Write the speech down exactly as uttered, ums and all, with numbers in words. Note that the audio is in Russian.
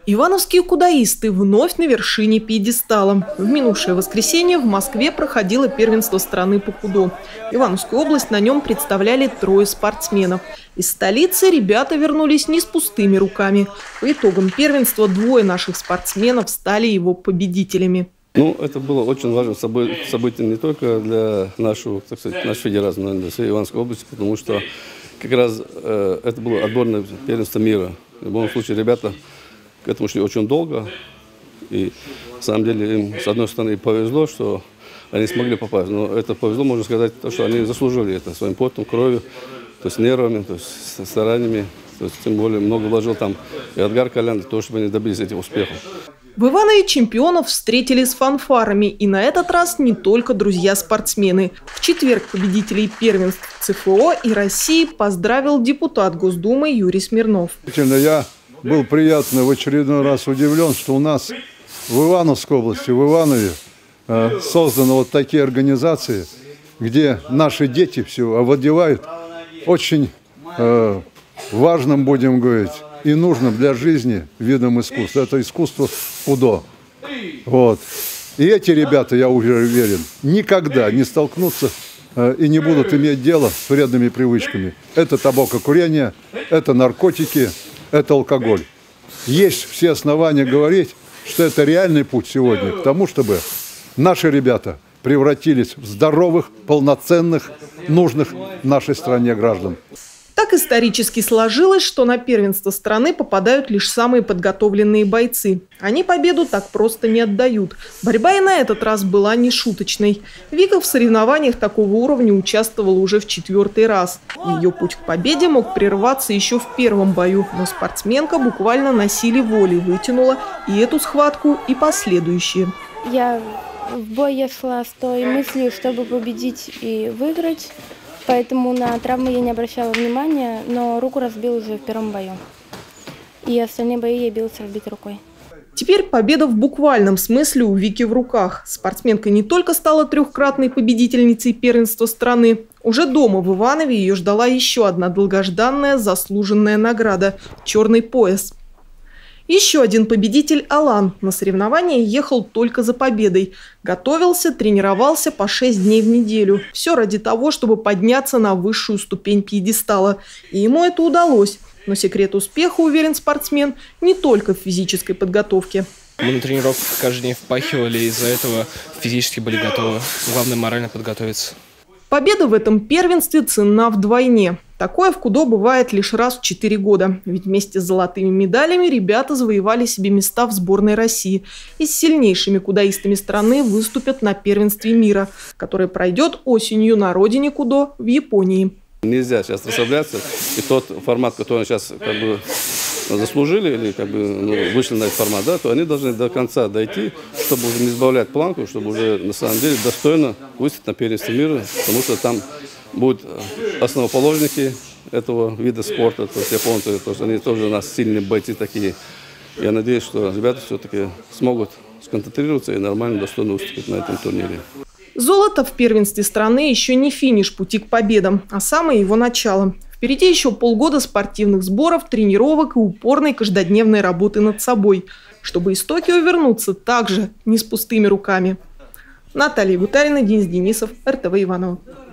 Ивановские кудаисты вновь на вершине пьедестала. В минувшее воскресенье в Москве проходило первенство страны по кудо. Ивановскую область на нем представляли трое спортсменов. Из столицы ребята вернулись не с пустыми руками. По итогам первенства двое наших спортсменов стали его победителями. Ну, это было очень важным событием не только для нашего, так сказать, нашей федерации, но и для всей Ивановской области, потому что как раз э, это было отборное первенство мира. В любом случае, ребята к этому шли очень долго. И на самом деле им, с одной стороны, повезло, что они смогли попасть. Но это повезло, можно сказать, то, что они заслужили это своим потом, кровью, то есть нервами, то есть стараниями. То есть, тем более много вложил там и Эдгар Колян, для того, чтобы они добились этих успехов. В Иванове чемпионов встретили с фанфарами. И на этот раз не только друзья-спортсмены. В четверг победителей первенств ЦФО и России поздравил депутат Госдумы Юрий Смирнов. Я был приятно в очередной раз удивлен, что у нас в Ивановской области, в Иванове э, созданы вот такие организации, где наши дети все овладевают очень э, важным, будем говорить, и нужным для жизни видом искусства. Это искусство кудо. Вот. И эти ребята, я уже уверен, никогда не столкнутся э, и не будут иметь дело с вредными привычками. Это табакокурение, это наркотики, это алкоголь. Есть все основания говорить, что это реальный путь сегодня к тому, чтобы наши ребята превратились в здоровых, полноценных, нужных нашей стране граждан. Так исторически сложилось, что на первенство страны попадают лишь самые подготовленные бойцы. Они победу так просто не отдают. Борьба и на этот раз была нешуточной. Вика в соревнованиях такого уровня участвовала уже в четвертый раз. Ее путь к победе мог прерваться еще в первом бою, но спортсменка буквально на силе воли вытянула и эту схватку, и последующие. Я в бой я шла с той мыслью, чтобы победить и выиграть. Поэтому на травмы я не обращала внимания, но руку разбил уже в первом бою. И остальные бои я билась разбитой рукой. Теперь победа в буквальном смысле у Вики в руках. Спортсменка не только стала трехкратной победительницей первенства страны. Уже дома в Иванове ее ждала еще одна долгожданная заслуженная награда – черный пояс. Еще один победитель Алан на соревнования ехал только за победой. Готовился, тренировался по шесть дней в неделю. Все ради того, чтобы подняться на высшую ступень пьедестала. И ему это удалось. Но секрет успеха, уверен спортсмен, не только в физической подготовке. Мы на тренировках каждый день впахивали, из-за этого физически были готовы. Главное морально подготовиться. Победа в этом первенстве ценна вдвойне. Такое в кудо бывает лишь раз в четыре года. Ведь вместе с золотыми медалями ребята завоевали себе места в сборной России. И с сильнейшими кудоистами страны выступят на первенстве мира, которое пройдет осенью на родине кудо в Японии. Нельзя сейчас расслабляться. И тот формат, который сейчас как бы заслужили или как бы ну, вышли на этот формат, да, то они должны до конца дойти, чтобы уже не сбавлять планку, чтобы уже на самом деле достойно выступить на первенстве мира, потому что там будут основоположники этого вида спорта, то есть японцы, то есть они тоже у нас сильные бойцы такие. Я надеюсь, что ребята все-таки смогут сконцентрироваться и нормально, достойно выступить на этом турнире. Золото в первенстве страны еще не финиш пути к победам, а самое его начало. Впереди еще полгода спортивных сборов, тренировок и упорной каждодневной работы над собой, чтобы из Токио вернуться также не с пустыми руками. Наталья Гутарина, Денис Денисов, эр тэ вэ Иваново.